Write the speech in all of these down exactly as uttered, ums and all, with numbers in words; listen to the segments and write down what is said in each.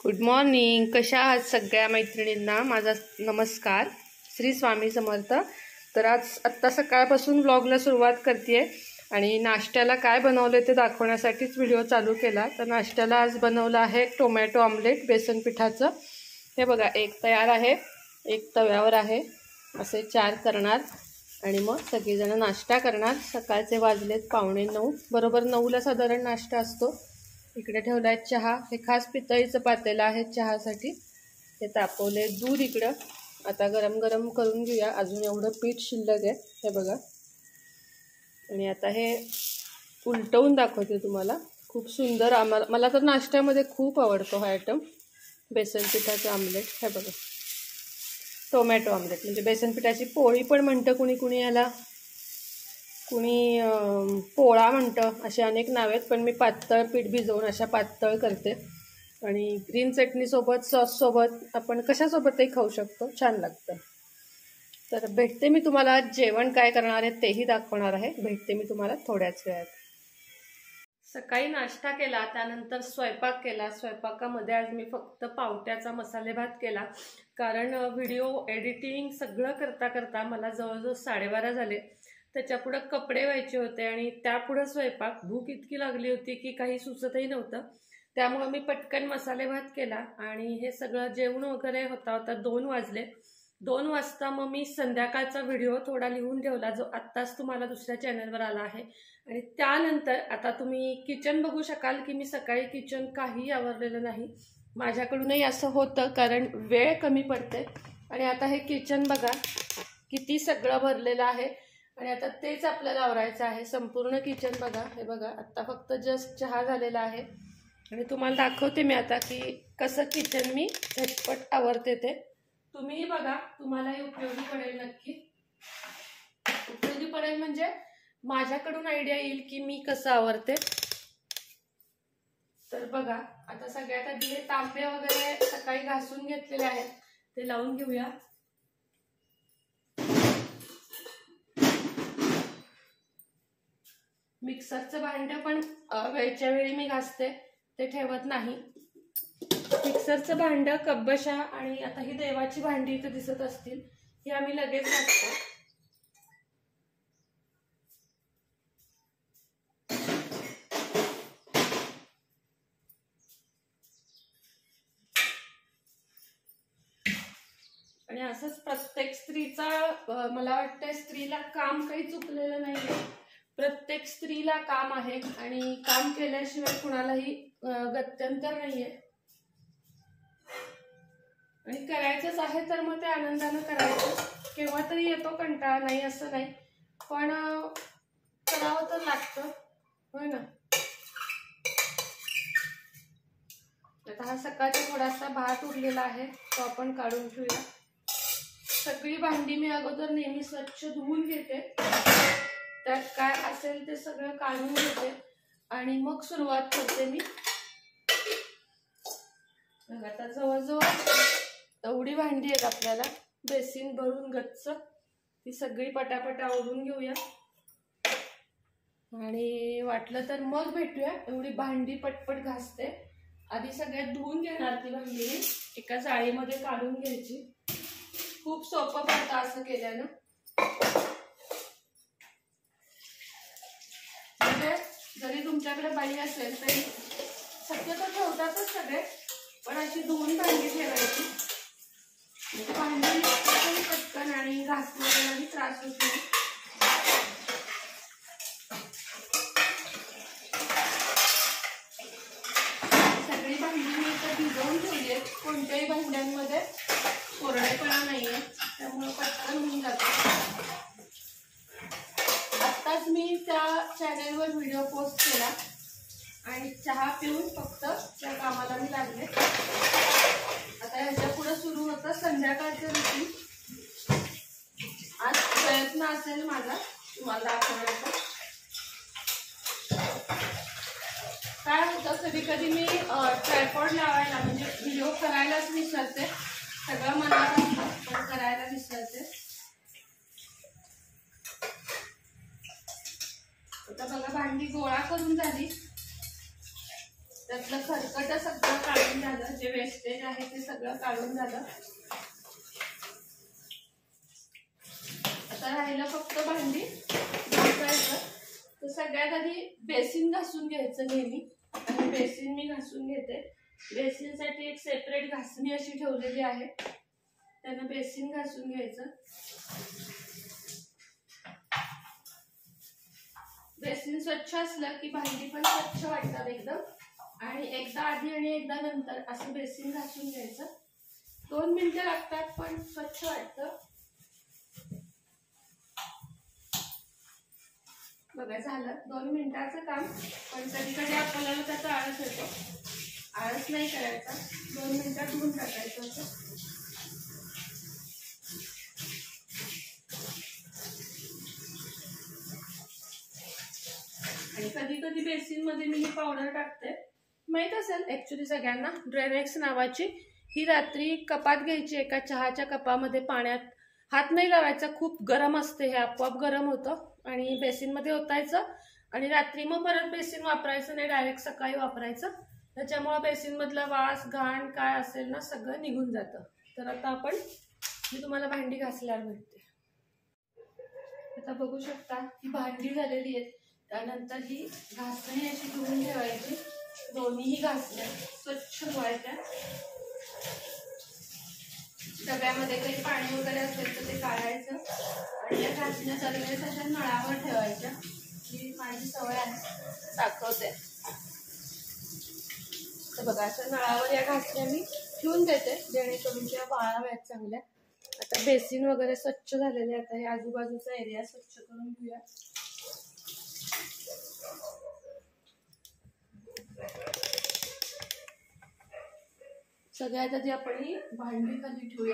Good morning. कशा आहात सगळ्या मैत्रिणींना माझा नमस्कार. श्री स्वामी समर्थ. तर आज आत्ता सकाळपासून व्लॉगला सुरुवात करते आणि नाश्त्याला काय बनवलं ते दाखवण्यासाठीच व्हिडिओ चालू केला. तर नाश्त्याला आज बनवलं आहे टोमॅटो ऑमलेट बेसन पिठाचं. हे बघा, एक तयार आहे, एक तव्यावर आहे, असे चार करणार आणि मग सगळेजण नाश्ता करणार. सकाळचे वाजलेत पावणे नऊ, बरोबर नऊला साधारण नाश्ता असतो. इकडे ठेवला आहे चहा. हे खास पितळीचं पातेलं आहे चहासाठी. हे तापवले दूध इकडं. आता गरम गरम करून घेऊया. अजून एवढं पीठ शिल्लक आहे, हे बघा. आणि आता हे उलटवून दाखवते तुम्हाला. खूप सुंदर. आम्हाला मला तर नाश्त्यामध्ये खूप आवडतो हा आयटम, बेसन पिठाचं आमलेट. हे बघा, टोमॅटो आमलेट म्हणजे बेसन पिठाची पोळी पण म्हणतं कुणी कुणी याला, कुणी पोळा म्हणतं, असे अनेक नाव आहेत. पण मी पातळ पीठ भिजवून अशा पातळ करते आणि ग्रीन चटणीसोबत, सॉससोबत, आपण कशासोबतही खाऊ शकतो, छान लागतं. तर भेटते मी तुम्हाला. जेवण काय करणार आहे तेही दाखवणार आहे. भेटते मी तुम्हाला थोड्याच वेळात. सकाळी नाश्ता केला, त्यानंतर स्वयंपाक केला. स्वयंपाकामध्ये आज मी फक्त पावट्याचा मसाले भात केला, कारण व्हिडिओ एडिटिंग सगळं करता करता मला जवळजवळ साडेबारा झाले. त्याच्यापुढं कपडे व्हायचे होते आणि त्यापुढं स्वयंपाक. भूक इतकी लागली होती की काही सुचतही नव्हतं. त्यामुळं मी पटकन मसाले भात केला आणि हे सगळं जेवण वगैरे होता होता दोन वाजले. दोन वाजता मग मी संध्याकाळचा व्हिडिओ थोडा लिहून ठेवला, जो आत्ताच तुम्हाला दुसऱ्या चॅनलवर आला आहे. आणि त्यानंतर आता तुम्ही किचन बघू शकाल की मी सकाळी किचन काही आवरलेलं नाही. माझ्याकडूनही असं होतं, कारण वेळ कमी पडते. आणि आता हे किचन बघा किती सगळं भरलेलं आहे आणि आता तेच आपल्याला आवरायचं आहे. संपूर्ण किचन बघा. हे बघा, आत्ता फक्त जस्ट चहा झालेला आहे आणि तुम्हाला दाखवते मी आता की कसं किचन मी झटपट आवरते ते. तुम्हीही बघा, तुम्हालाही उपयोगी पडेल. नक्की उपयोगी पडेल म्हणजे माझ्याकडून आयडिया येईल की मी कसं आवरते. तर बघा, आता सगळ्यात आधी हे तांबे वगैरे सकाळी घासून घेतलेले आहेत, ते लावून घेऊया. मिक्सरचं भांडं पण वेळच्या वेळी मी घासते, ते ठेवत नाही. मिक्सरचं भांडं, कब्बशा आणि आता ही देवाची भांडी इथे दिसत असतील, ही आम्ही लगेच घासतो. आणि असंच प्रत्येक स्त्रीचा, मला वाटतं स्त्रीला काम काही चुकलेलं नाहीये. प्रत्येक स्त्रीला काम आहे आणि काम केल्याशिवाय कुणालाही गत्यंतर नाहीये. आणि करायचंच आहे तर मग ते आनंदानं करायचं. केव्हा तरी येतो कंटाळा, नाही असं नाही, पण करावं तर लागतं, होय ना. आता हा सकाळचा थोडासा भात उरलेला आहे, तो आपण काढून ठेवूया. सगळी भांडी मी अगोदर नेहमी स्वच्छ धुवून घेते, त्यात काय असेल ते सगळं काढून घेते आणि मग सुरुवात करते मी. आता जवळजवळ एवढी भांडी आहेत आपल्याला, बेसिन भरून गच्च. ती सगळी पटापटा ओढून घेऊया आणि वाटलं तर मग भेटूया. एवढी भांडी पटपट घासते. आधी सगळ्यात धुवून घेणार ती भांडी, एका जाळीमध्ये काढून घ्यायची. खूप सोपं पडतं असं केल्यानं. म्हणजे जरी तुमच्याकडे बाई असेल तरी शक्यतो ठेवतातच सगळे, पण अशी धुवून भांडी ठेवायची. भांडी पटकन आणि घासण्यालाही त्रास होतो. सगळी भांडी मी इथं भिजवून ठेवली आहेत. कोणत्याही भांड्यांमध्ये कोरडेपणा नाहीये, त्यामुळे पटकन होऊन जातो. आत्ताच मी त्या चॅनेलवर व्हिडिओ पोस्ट केला आणि चहा पिऊन फक्त त्या कामाला मी लागले. आता ह्याच्या पुढे सुरू होतं संध्याकाळचं रुटीन. आज प्रयत्न असेल माझा तुम्हाला दाखवण्याचा. काय होतं, कधी कधी मी ट्रायपॉड लावायला म्हणजे व्हिडिओ करायलाच विसरते. सगळं मनात असतं पण करायला विसरते. आता बघा, भांडी गोळा करून झाली. त्यातलं खरकट सगळं काढून झालं, जे वेस्टेज आहे ते सगळं काढून झालं. आता राहिलं फक्त भांडी घासायचं. तर सगळ्यात आधी बेसिन घासून घ्यायचं नेहमी. आणि बेसिन मी घासून घेते. बेसिनसाठी एक सेपरेट घासणी अशी ठेवलेली आहे, त्यानं बेसिन घासून घ्यायचं. बेसिन स्वच्छ असलं की भांडी पण स्वच्छ वाटतात एकदम. आणि एकदा आधी आणि एकदा नंतर असं बेसिन घासून घ्यायचं. दोन मिनिटं लागतात पण स्वच्छ वाटतं. बघा झालं दोन मिनिटाचं काम. पण कधी कधी आपल्याला त्याचा आळस येतो. आळस नाही करायचा, दोन मिनिटात धुवून टाकायचं असं. आणि कधी कधी बेसिन मध्ये मी ही पावडर टाकते. माहित असेल ऍक्च्युली सगळ्यांना, ड्रेनेक्स नावाची. ही रात्री कपात घ्यायची, एका चहाच्या कपामध्ये पाण्यात हात नाही लावायचा, खूप गरम असते, हे आपोआप गरम होतं. आणि बेसिन मध्ये ओतायचं आणि रात्री मग परत बेसिन वापरायचं नाही, डायरेक्ट सकाळी वापरायचं. त्याच्यामुळे बेसिन मधला वास घाण काय असेल ना सगळं निघून जातं. तर आता आपण मी तुम्हाला भांडी घासल्यावर भेटते. आता बघू शकता ही भांडी झालेली आहेत. त्यानंतर ही घासणी अशी धुवून ठेवायची. दोन्हीही घासण्या स्वच्छ धुवायच्या. डब्यामध्ये काही पाणी वगैरे असेल तर ते काढायचं आणि या घासण्या दरवेळेस अशा नळावर ठेवायच्या. ही माझी सवय आहे, दाखवते. तर बघा असं नळावर या घासण्या मी ठेवून देते, जेणेकरून त्या वाळाव्यात चांगल्या. आता बेसिन वगैरे स्वच्छ झालेले. आता हे आजूबाजूचा एरिया स्वच्छ करून घेऊया. सगळ्यात आधी आपण ही भांडी खाली ठेवूया.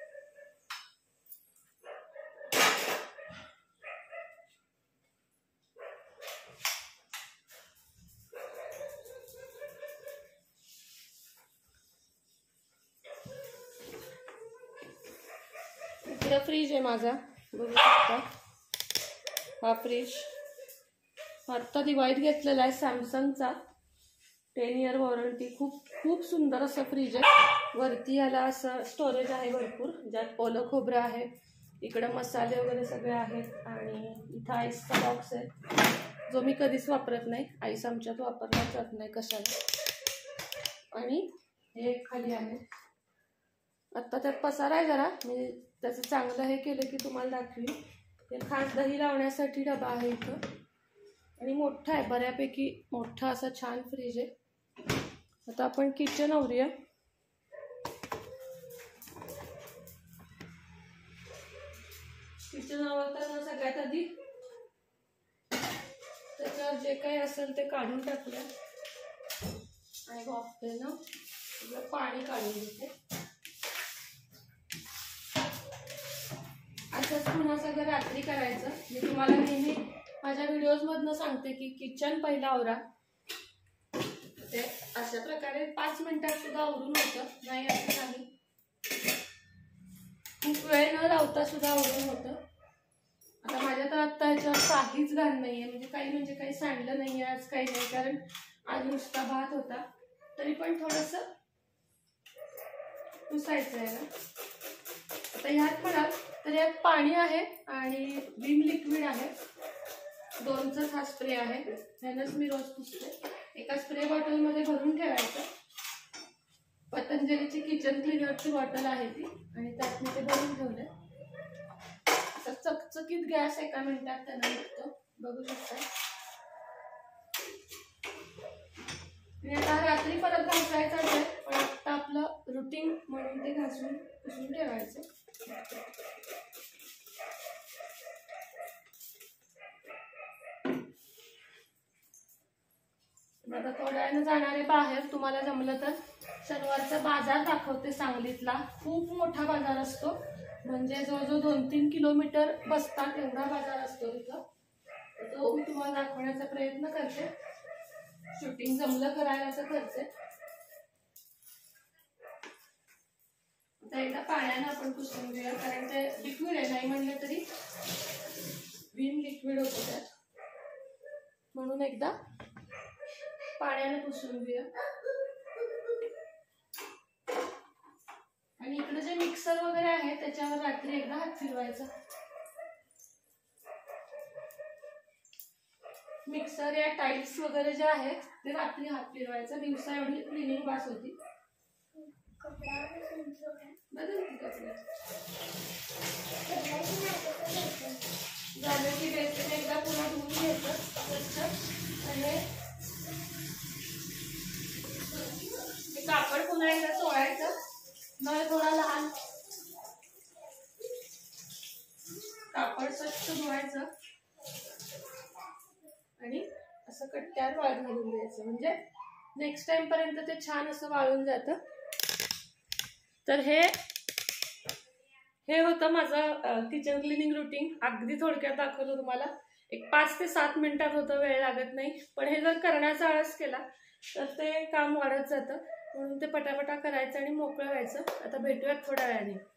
इकडे फ्रीज आहे माझा, बघू शकता. हा फ्रीज आत्ता दिवाळीत घेतलेला आहे सॅमसंगचा, टेन इयर वॉरंटी. खूप खूप सुंदर असं फ्रीज आहे. वरती याला असं स्टोरेज आहे भरपूर, ज्यात ओलं खोबरं आहे, इकडं मसाले वगैरे सगळे आहेत. आणि इथं आईसचा बॉक्स आहे, जो मी कधीच वापरत नाही. आईस आमच्यात वापरला जात नाही कशाला. आणि हे खाली आहे. आत्ता त्यात पसारा आहे जरा, मी त्याचं चांगलं हे केलं की तुम्हाला दाखवीन. ते खास दही लावण्यासाठी डबा आहे इथं. आणि मोठा आहे, बऱ्यापैकी मोठा असा छान फ्रीज आहे. आता आपण किचन आवरूया. किचन आवरताना सगळ्यात आधी त्याच्यावर जे काही असेल ते काढून टाकूया. आणि वाफेनं सगळं पाणी काढून घेते. असंच पुन्हा सगळं रात्री करायचं. मी तुम्हाला नेहमी माझ्या व्हिडिओज मधनं सांगते की किचन पहिला आवरा. ते अशा प्रकारे पाच मिनिटात सुद्धा आवरून होतं, नाही असं नाही. खूप वेळ न लावता सुद्धा आवरून होतं. आता माझ्या तर आत्ता ह्याच्यावर काहीच घाण नाहीये, म्हणजे काही म्हणजे काही सांडलं नाहीये आज, काही नाही. कारण आज नुसता भात होता, तरी पण थोडस पुसायचं आहे ना. आता ह्यात म्हणाल तर यात पाणी आहे आणि विम लिक्विड आहे. दोनचाच हा स्प्रे आहे, ह्यानंच मी रोज पुसते. एका स्प्रे बॉटलमध्ये भरून ठेवायचं. पतंजलीची किचन क्लिनरची बॉटल आहे ती, आणि त्यात मी ते भरून ठेवले. आता चकचकीत गॅस एका मिनिटात त्यांना निघतो, बघू शकता. आणि आता रात्री परत घासायचं आहे, पण आता आपलं रुटीन म्हणून ते घासून पुसून ठेवायचं. आता थोड्या वेळानं जाणारे बाहेर. तुम्हाला जमलं तर शनिवारचा बाजार दाखवते सांगलीतला. खूप मोठा बाजार असतो, म्हणजे जवळजवळ दोन तीन किलोमीटर बसतात एवढा बाजार असतो तिथं. तो मी तुम्हाला दाखवण्याचा प्रयत्न करते. शूटिंग जमलं करायला तर करते. आता एकदा पाण्यानं आपण पुसून घेऊया, कारण ते लिक्विड आहे, नाही म्हणलं तरी विम लिक्विड होतं त्यात, म्हणून एकदा पाण्याने पुसून घेऊया. आणि इकडे जे मिक्सर वगैरे आहे त्याच्यावर रात्री एकदा हात फिरवायचा. मिक्सर या टाईल्स वगैरे जे आहेत ते रात्री हात फिरवायचा. दिवसा एवढी क्लिनिंग पास होती. बदलती कपडे झालं की बेसिन एकदा पुन्हा धुवून घ्यायचं स्वच्छ. आणि कापड पुन्हा एकदा चोळायचं. नळ थोडा लहान, कापड स्वच्छ धुवायचं आणि असं कट्ट्यावर वाळत घालून द्यायचं. म्हणजे नेक्स्ट टाइम पर्यंत ते छान असं वाळून जातं. तर हे हे होतं माझं किचन क्लिनिंग रुटीन. अगदी थोडक्यात दाखवलं तुम्हाला. एक पाच ते सात मिनिटात होतं, वेळ लागत नाही. पण हे जर करण्याचा आळस केला तर ते काम वाढत जातं. म्हणून ते पटापटा करायचं आणि मोकळं व्हायचं. आता भेटूयात थोड्या वेळाने.